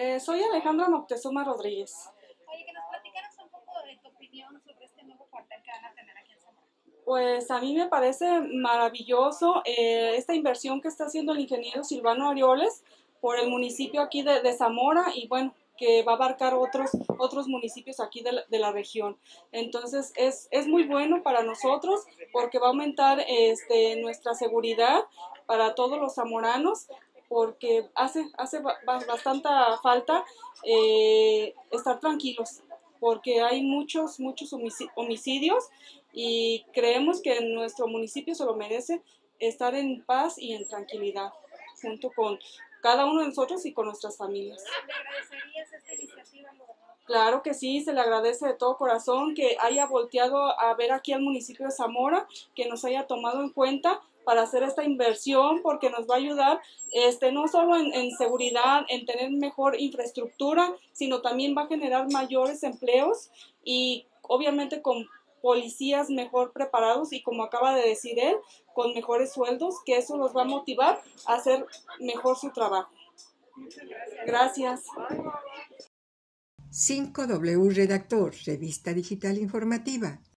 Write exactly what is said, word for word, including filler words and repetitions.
Eh, soy Alejandra Moctezuma Rodríguez. Oye, que nos platicaras un poco de tu opinión sobre este nuevo cuartel que van a tener aquí en Zamora. Pues a mí me parece maravilloso eh, esta inversión que está haciendo el ingeniero Silvano Aureoles por el municipio aquí de, de Zamora y bueno, que va a abarcar otros, otros municipios aquí de la, de la región. Entonces es, es muy bueno para nosotros porque va a aumentar este, nuestra seguridad para todos los zamoranos, porque hace, hace bastante falta eh, estar tranquilos, porque hay muchos, muchos homicidios y creemos que nuestro municipio se lo merece estar en paz y en tranquilidad, junto con cada uno de nosotros y con nuestras familias. ¿Le agradecerías esta iniciativa al gobernador? Claro que sí, se le agradece de todo corazón que haya volteado a ver aquí al municipio de Zamora, que nos haya tomado en cuenta para hacer esta inversión, porque nos va a ayudar este, no solo en, en seguridad, en tener mejor infraestructura, sino también va a generar mayores empleos y obviamente con policías mejor preparados y, como acaba de decir él, con mejores sueldos, que eso los va a motivar a hacer mejor su trabajo. Muchas gracias. Gracias. cinco W Redactor, revista digital informativa.